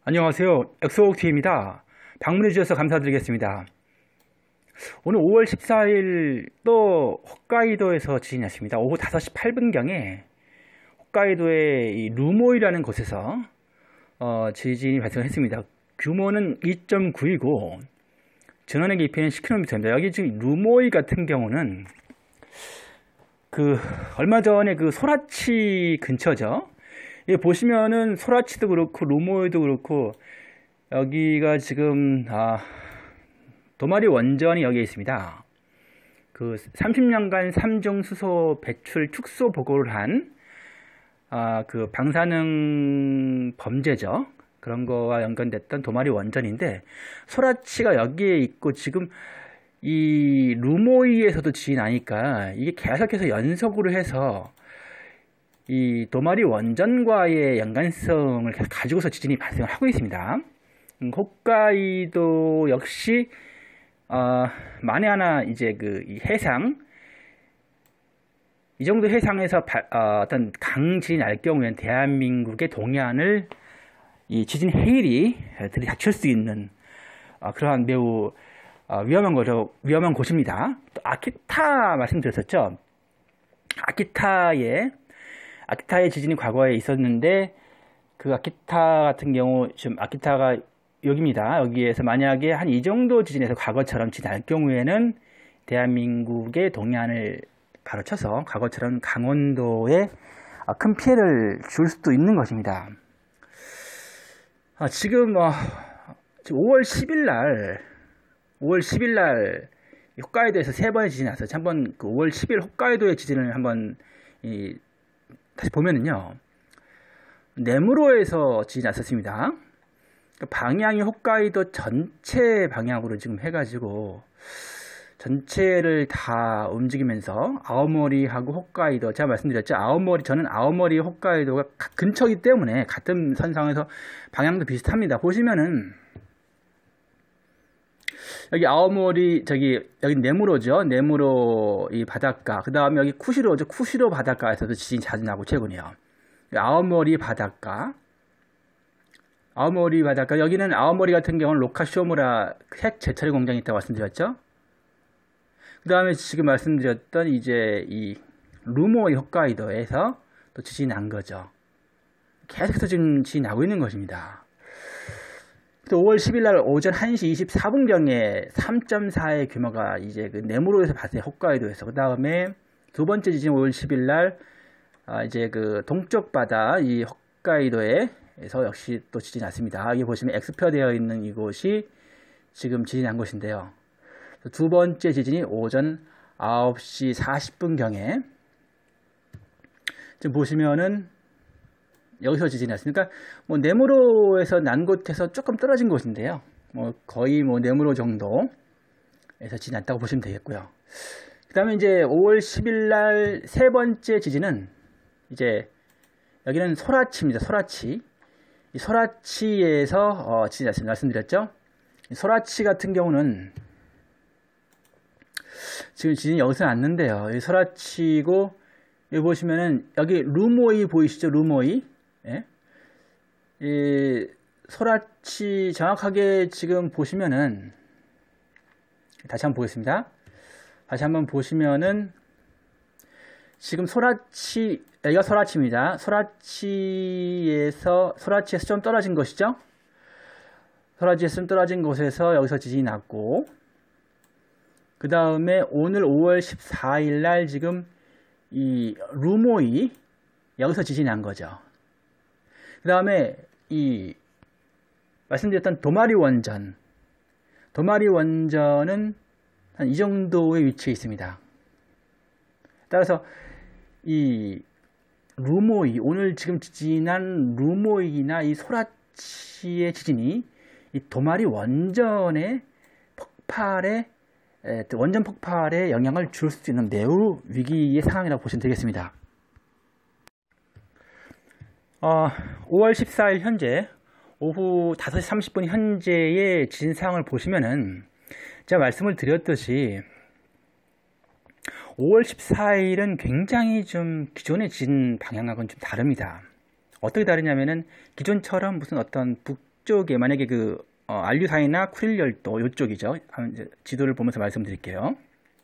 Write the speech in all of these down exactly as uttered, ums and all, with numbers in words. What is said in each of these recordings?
안녕하세요. 엑소옥티입니다. 방문해 주셔서 감사드리겠습니다. 오늘 오월 십사일 또 홋카이도에서 지진이 났습니다. 오후 다섯 시 팔 분경에 홋카이도의 이 루모이라는 곳에서 어, 지진이 발생했습니다. 규모는 이 점 구이고 전원의 깊이는 십 킬로미터입니다. 여기 지금 루모이 같은 경우는 그 얼마 전에 그 소라치 근처죠. 예, 보시면은 소라치도 그렇고 루모이도 그렇고 여기가 지금 아, 도마리 원전이 여기에 있습니다. 그 삼십 년간 삼중 수소 배출 축소 보고를 한 아, 그 방사능 범죄죠. 그런 거와 연관됐던 도마리 원전인데 소라치가 여기에 있고 지금 이 루모이에서도 지진이 나니까 이게 계속해서 연속으로 해서 이 도마리 원전과의 연관성을 계속 가지고서 지진이 발생을 하고 있습니다. 음, 홋카이도 역시 어, 만에 하나 이제 그 이 해상 이 정도 해상에서 바, 어, 어떤 강진이 날 경우에는 대한민국의 동해안을 이 지진 해일이 들이닥칠 수 있는 어, 그러한 매우 어, 위험한 거죠. 위험한 곳입니다. 또 아키타 말씀드렸었죠. 아키타의 아키타의 지진이 과거에 있었는데 그 아키타 같은 경우 지금 아키타가 여기입니다. 여기에서 만약에 한 이 정도 지진에서 과거처럼 지진 날 경우에는 대한민국의 동해안을 바로 쳐서 과거처럼 강원도에 큰 피해를 줄 수도 있는 것입니다. 아, 지금, 어, 지금 오월 십일 날 오월 십일 날 홋카이도에서 세 번의 지진이 났어요. 한번 그 오월 십일 홋카이도의 지진을 한번 이, 다시 보면은요, 네무로에서 지진이 났었습니다. 방향이 홋카이도 전체 방향으로 지금 해가지고 전체를 다 움직이면서 아오모리하고 홋카이도, 제가 말씀드렸죠. 아오모리, 저는 아오모리 홋카이도가 근처이기 때문에 같은 선상에서 방향도 비슷합니다. 보시면은 여기 아오모리, 저기 여기 네무로죠. 네무로 이 바닷가. 그 다음에 여기 쿠시로죠. 쿠시로 바닷가에서도 지진이 자주 나고 최근이요. 아오모리 바닷가. 아오모리 바닷가. 여기는 아오모리 같은 경우는 로카쇼무라 핵 재처리 공장이 있다고 말씀드렸죠. 그 다음에 지금 말씀드렸던 이제 이 루모이 홋카이도에서 또 지진이 난 거죠. 계속해서 지금 지진이 나고 있는 것입니다. 또 오월 십일 날 오전 한 시 이십사 분경에 삼 점 사의 규모가 이제 그 네무로에서 발생, 홋카이도에서. 그 다음에 두 번째 지진 오월 십일 날 아 이제 그 동쪽 바다 이 홋카이도에서 역시 또 지진이 났습니다. 여기 보시면 엑스표되어 있는 이곳이 지금 지진이 난 곳인데요. 두 번째 지진이 오전 아홉 시 사십 분경에 지금 보시면은 여기서 지진이 났으니까 뭐 네무로에서 난 곳에서 조금 떨어진 곳인데요. 뭐 거의 뭐 네무로 정도에서 지진이 났다고 보시면 되겠고요. 그 다음에 이제 오월 십일 날 세 번째 지진은 이제 여기는 소라치입니다. 소라치. 이 소라치에서 어, 지진이 났습니다. 말씀드렸죠. 소라치 같은 경우는 지금 지진이 여기서 났는데요. 이 소라치고 여기 보시면은 여기 루모이 보이시죠? 루모이. 예? 이 소라치 정확하게 지금 보시면은 다시 한번 보겠습니다. 다시 한번 보시면은 지금 소라치, 여기가 소라치입니다. 소라치에서 소라치에서 좀 떨어진 것이죠. 소라치에서 좀 떨어진 곳에서 여기서 지진이 났고, 그 다음에 오늘 오월 십사일 날 지금 이 루모이 여기서 지진이 난 거죠. 그 다음에 이 말씀드렸던 도마리 원전, 도마리 원전은 한 이 정도의 위치에 있습니다. 따라서 이 루모이, 오늘 지금 지진한 루모이나 이 소라치의 지진이 이 도마리 원전의 폭발에 원전 폭발에 영향을 줄 수 있는 매우 위기의 상황이라고 보시면 되겠습니다. 어, 오월 십사일 현재 오후 다섯 시 삼십 분 현재의 지진 상황을 보시면은 제가 말씀을 드렸듯이 오월 십사일은 굉장히 좀 기존의 지진 방향하고는 좀 다릅니다. 어떻게 다르냐면은 기존처럼 무슨 어떤 북 이쪽에 만약에 그 어, 알류사이나 쿠릴 열도 이쪽이죠. 지도를 보면서 말씀드릴게요.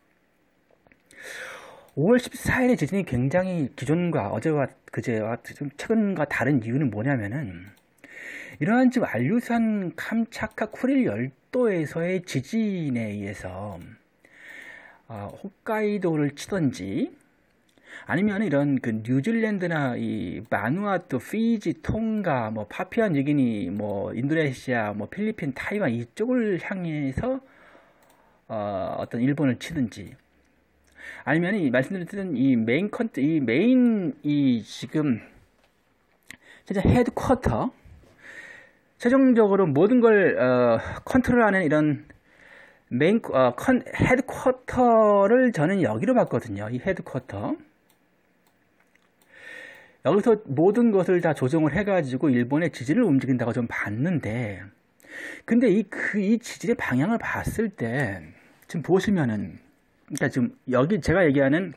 오월 십사일의 지진이 굉장히 기존과 어제와 그제와 좀 최근과 다른 이유는 뭐냐면은 이러한 지금 알류산 캄차카 쿠릴 열도에서의 지진에 의해서 어, 홋카이도를 치던지 아니면 이런 그 뉴질랜드나 이 바누아투, 피지, 통가, 뭐 파푸아 뉴기니, 뭐 인도네시아, 뭐 필리핀, 타이완 이쪽을 향해서 어, 어떤 일본을 치든지 아니면 이 말씀드렸던 이 메인 컨트 이 메인 이 지금 진짜 헤드쿼터 최종적으로 모든 걸 어, 컨트롤하는 이런 메인 어, 컨, 헤드쿼터를 저는 여기로 봤거든요. 이 헤드쿼터 여기서 모든 것을 다 조정을 해가지고 일본의 지진을 움직인다고 좀 봤는데 근데 이 그 이 지진의 방향을 봤을 때 지금 보시면은 그러니까 지금 여기 제가 얘기하는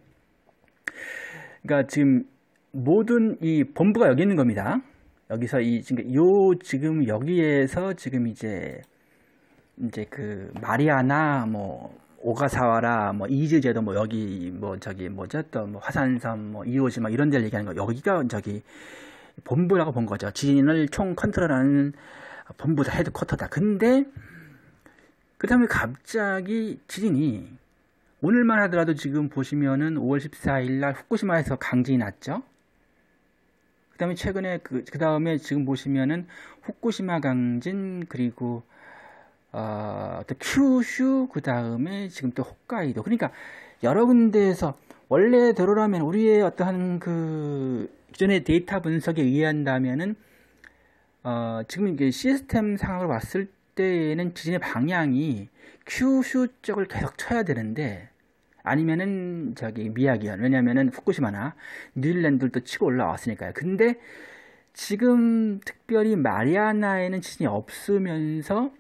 그러니까 지금 모든 이 본부가 여기 있는 겁니다. 여기서 이 지금 요 지금 여기에서 지금 이제 이제 그 마리아나 뭐 오가사와라 뭐 이즈제도 뭐 여기 뭐 저기 뭐죠 또 뭐 화산섬 뭐 이오지마 이런 데를 얘기하는 거 여기가 저기 본부라고 본 거죠. 지진을 총 컨트롤하는 본부다 헤드쿼터다. 근데 그 다음에 갑자기 지진이 오늘만 하더라도 지금 보시면은 오월 십사일 날 후쿠시마에서 강진이 났죠. 그 다음에 최근에 그, 그 다음에 지금 보시면은 후쿠시마 강진 그리고 어, 또 큐슈 그 다음에 지금 또 홋카이도 그러니까 여러 군데에서 원래대로라면 우리의 어떠한 그 기존의 데이터 분석에 의한다면은 어, 지금 이게 시스템 상황으로 봤을 때에는 지진의 방향이 큐슈 쪽을 계속 쳐야 되는데 아니면은 저기 미야기현 왜냐면은 후쿠시마나 뉴질랜드도 치고 올라왔으니까요. 근데 지금 특별히 마리아나에는 지진이 없으면서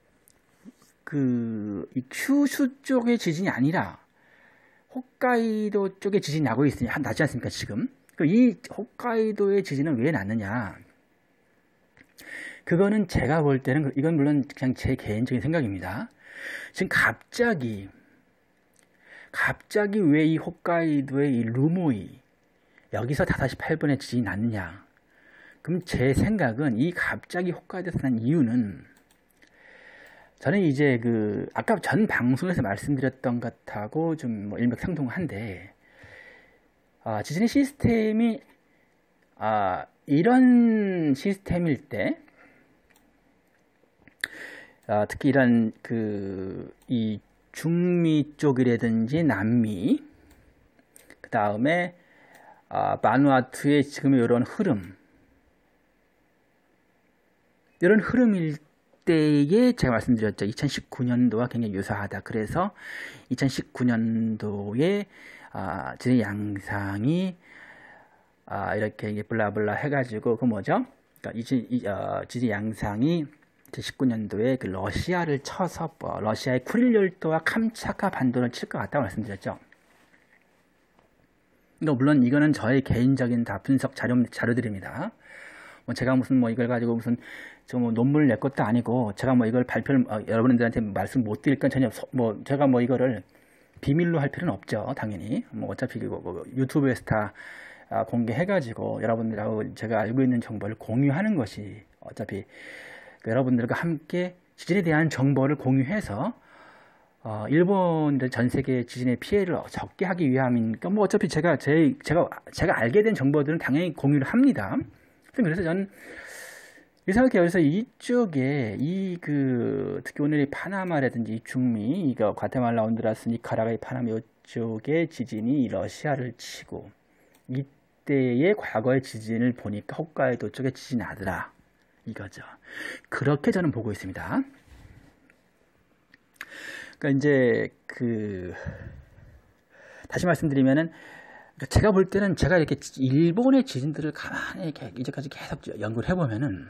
그 이 큐슈 쪽의 지진이 아니라 홋카이도 쪽에 지진이 나고 있으니 한 나지 않습니까 지금? 이 홋카이도의 지진은 왜 났느냐? 그거는 제가 볼 때는 이건 물론 그냥 제 개인적인 생각입니다. 지금 갑자기 갑자기 왜 이 홋카이도의 이 루모이 여기서 다섯 시 팔 분에 지진이 났느냐? 그럼 제 생각은 이 갑자기 홋카이도에서 난 이유는 저는 이제 그 아까 전 방송에서 말씀드렸던 것하고 좀 뭐 일맥상통한데 아, 지진의 시스템이 아, 이런 시스템일 때 아, 특히 이런 그 이 중미 쪽이라든지 남미 그 다음에 아, 바누아투의 지금 이런 흐름 이런 흐름일 때에 제가 말씀드렸죠. 이천십구 년도와 굉장히 유사하다. 그래서 이천십구 년도에 아, 지진 양상이 아, 이렇게 블라블라 해가지고 그 뭐죠? 그러니까 이, 이 어, 지진 양상이 십구 년도에 그 러시아를 쳐서 어, 러시아의 쿠릴 열도와 캄차카 반도를 칠 것 같다고 말씀드렸죠. 그러니까 물론 이거는 저의 개인적인 다 분석 자료 자료들입니다. 뭐 제가 무슨 뭐 이걸 가지고 무슨 뭐 논문을 낼 것도 아니고 제가 뭐 이걸 발표를 어, 여러분들한테 말씀 못 드릴 건 전혀 서, 뭐 제가 뭐 이거를 비밀로 할 필요는 없죠. 당연히 뭐 어차피 뭐, 뭐 유튜브에서 다 아, 공개해가지고 여러분들하고 제가 알고 있는 정보를 공유하는 것이 어차피 그 여러분들과 함께 지진에 대한 정보를 공유해서 어, 일본들 전 세계 지진의 피해를 적게 하기 위함이니까 뭐 어차피 제가 제 제가 제가 알게 된 정보들은 당연히 공유를 합니다. 그래서 저는 이상하게 여기서 이쪽에 이 그 특히 오늘 이 파나마라든지 이 중미 이거 과테말라 온두라스 니카라과이 파나마 이쪽에 지진이 러시아를 치고 이때의 과거의 지진을 보니까 홋카이도 쪽에 지진이 나더라 이거죠. 그렇게 저는 보고 있습니다. 그러니까 이제 그 다시 말씀드리면은 제가 볼 때는 제가 이렇게 일본의 지진들을 가만히 이렇게 이제까지 계속 연구를 해보면은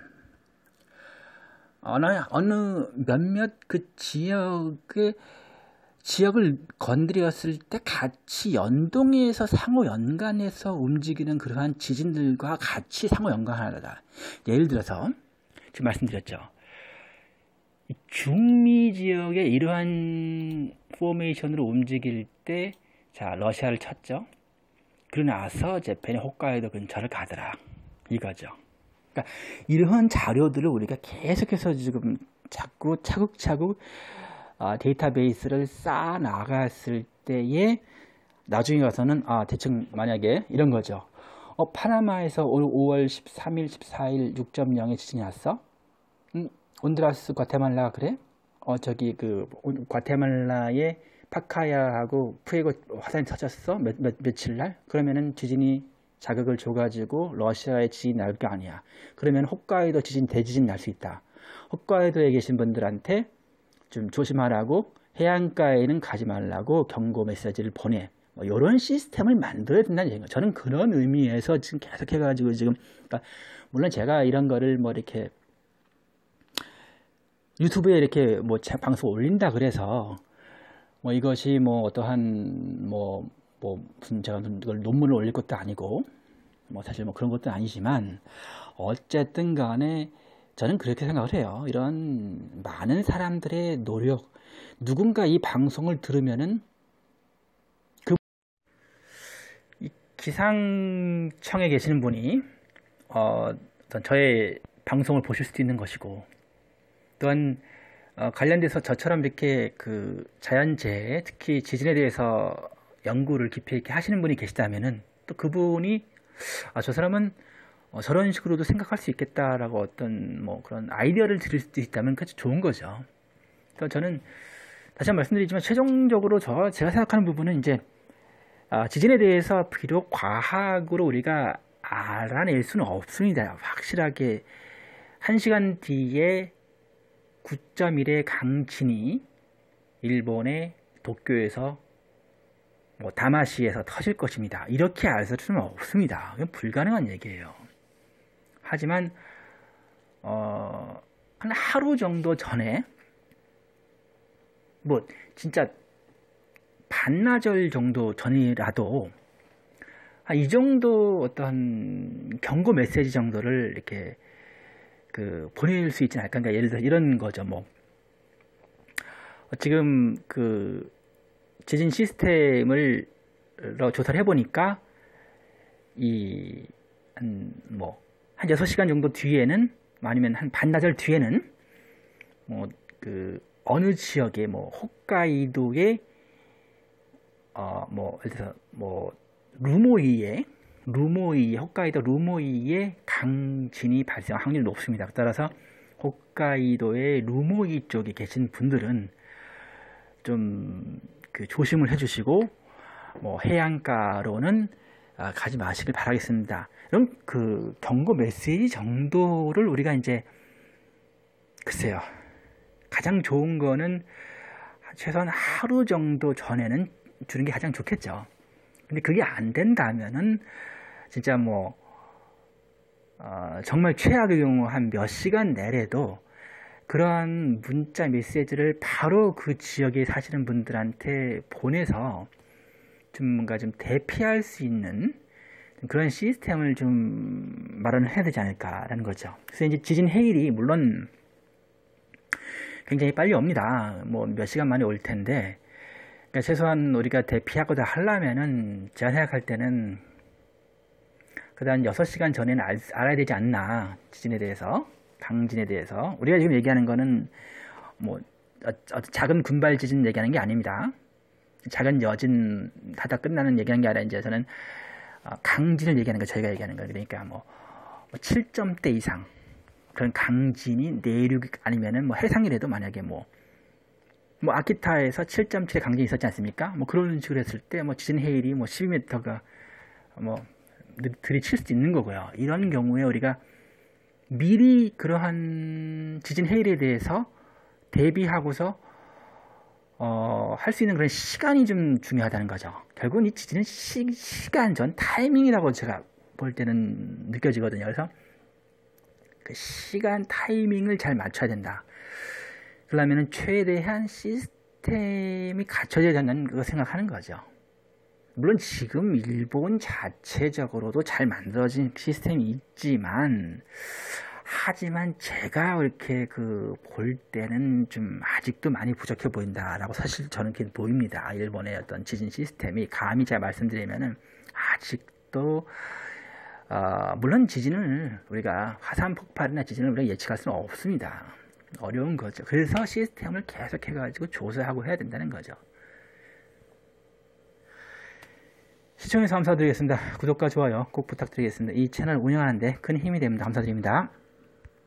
어느 어느 몇몇 그 지역의 지역을 건드렸을 때 같이 연동해서 상호 연관해서 움직이는 그러한 지진들과 같이 상호 연관하다. 예를 들어서 지금 말씀드렸죠. 중미 지역의 이러한 포메이션으로 움직일 때, 자, 러시아를 쳤죠. 그러고 나서 재팬이 홋카이도 근처를 가더라. 이거죠. 그러니까 이러한 자료들을 우리가 계속해서 지금 자꾸 차곡차곡 어, 데이터베이스를 쌓아 나갔을 때에 나중에 가서는 아 대충 만약에 이런 거죠. 어, 파나마에서 오월 십삼일, 십사일 육 점 영의 지진이 왔어. 음, 온두라스, 과테말라 그래? 어 저기 그 과테말라의 파카야하고 푸에고 화산이 터졌어. 몇, 몇, 며칠 날? 그러면은 지진이 자극을 줘가지고 러시아에 지진이 날 거 아니야. 그러면 홋카이도 지진, 대지진 날 수 있다. 홋카이도에 계신 분들한테 좀 조심하라고, 해안가에는 가지 말라고 경고 메시지를 보내. 뭐 이런 시스템을 만들어야 된다는 얘기예요. 저는 그런 의미에서 지금 계속 해가지고 지금, 그러니까 물론 제가 이런 거를 뭐 이렇게 유튜브에 이렇게 뭐 방송 올린다 그래서 뭐 이것이 뭐 어떠한 뭐, 뭐 무슨 제가 이걸 논문을 올릴 것도 아니고 뭐 사실 뭐 그런 것도 아니지만 어쨌든 간에 저는 그렇게 생각을 해요. 이런 많은 사람들의 노력, 누군가 이 방송을 들으면은 그 기상청에 계시는 분이 어, 저의 방송을 보실 수도 있는 것이고, 또한 어, 관련돼서 저처럼 이렇게 그 자연재해, 특히 지진에 대해서 연구를 깊이 있게 하시는 분이 계시다면은 또 그분이 아, 저 사람은 어, 저런 식으로도 생각할 수 있겠다라고 어떤 뭐 그런 아이디어를 드릴 수도 있다면 그것이 좋은 거죠. 그래서 저는 다시 한번 말씀드리지만 최종적으로 저 제가 생각하는 부분은 이제 아, 지진에 대해서 비록 과학으로 우리가 알아낼 수는 없습니다. 확실하게 한 시간 뒤에 구 점 일의 강진이 일본의 도쿄에서 뭐 다마시에서 터질 것입니다. 이렇게 알 수는 없습니다. 그건 불가능한 얘기예요. 하지만 어, 한 하루 정도 전에 뭐 진짜 반나절 정도 전이라도 아, 이 정도 어떤 경고 메시지 정도를 이렇게 그 보낼 수 있지 않을까. 그러니까 예를 들어 이런 거죠. 뭐 지금 그 지진 시스템을 조사를 해보니까 이 한 뭐 한 여섯 시간 정도 뒤에는, 아니면 한 반나절 뒤에는 뭐 그 어느 지역에 뭐 홋카이도의 어 뭐 예를 들어서 뭐 루모이에 루모이 홋카이도 루모이에 강진이 발생 확률이 높습니다. 따라서 홋카이도의 루모이 쪽에 계신 분들은 좀 그 조심을 해주시고 뭐 해안가로는 아, 가지 마시길 바라겠습니다. 이런 그 경고 메시지 정도를 우리가 이제 글쎄요, 가장 좋은 거는 최소한 하루 정도 전에는 주는 게 가장 좋겠죠. 근데 그게 안 된다면은 진짜 뭐 어, 정말 최악의 경우 한 몇 시간 내래도 그러한 문자 메시지를 바로 그 지역에 사시는 분들한테 보내서 좀 뭔가 좀 대피할 수 있는 그런 시스템을 좀 마련을 해야 되지 않을까라는 거죠. 그래서 이제 지진 해일이 물론 굉장히 빨리 옵니다. 뭐 몇 시간 만에 올 텐데, 그러니까 최소한 우리가 대피하고자 하려면은 제가 생각할 때는 그다음 여섯 시간 전에는 알, 알아야 되지 않나. 지진에 대해서, 강진에 대해서. 우리가 지금 얘기하는 거는 뭐 어, 어, 작은 군발 지진 얘기하는 게 아닙니다. 작은 여진 하다 끝나는 얘기하는 게 아니라 이제 저는 어, 강진을 얘기하는 거, 저희가 얘기하는 거. 그러니까 뭐, 뭐 칠 점대 이상 그런 강진이 내륙 아니면은 뭐 해상이라도 만약에 뭐 뭐 아키타에서 칠 점 칠의 강진이 있었지 않습니까? 뭐 그런 식으로 했을 때 뭐 지진 해일이 뭐 십이 미터가 뭐 들이칠 수도 있는 거고요. 이런 경우에 우리가 미리 그러한 지진 해일에 대해서 대비하고서 어, 할 수 있는 그런 시간이 좀 중요하다는 거죠. 결국은 이 지진은 시, 시간 전 타이밍이라고 제가 볼 때는 느껴지거든요. 그래서 그 시간 타이밍을 잘 맞춰야 된다. 그러려면 최대한 시스템이 갖춰져야 된다는 거 생각하는 거죠. 물론 지금 일본 자체적으로도 잘 만들어진 시스템이 있지만 하지만 제가 이렇게 그 볼 때는 좀 아직도 많이 부족해 보인다라고 사실 저는 이렇게 보입니다. 일본의 어떤 지진 시스템이 감히 제가 말씀드리면은 아직도 어, 물론 지진을 우리가 화산 폭발이나 지진을 우리가 예측할 수는 없습니다. 어려운 거죠. 그래서 시스템을 계속 해가지고 조사하고 해야 된다는 거죠. 시청해주셔서 감사드리겠습니다. 구독과 좋아요 꼭 부탁드리겠습니다. 이 채널 운영하는데 큰 힘이 됩니다. 감사드립니다.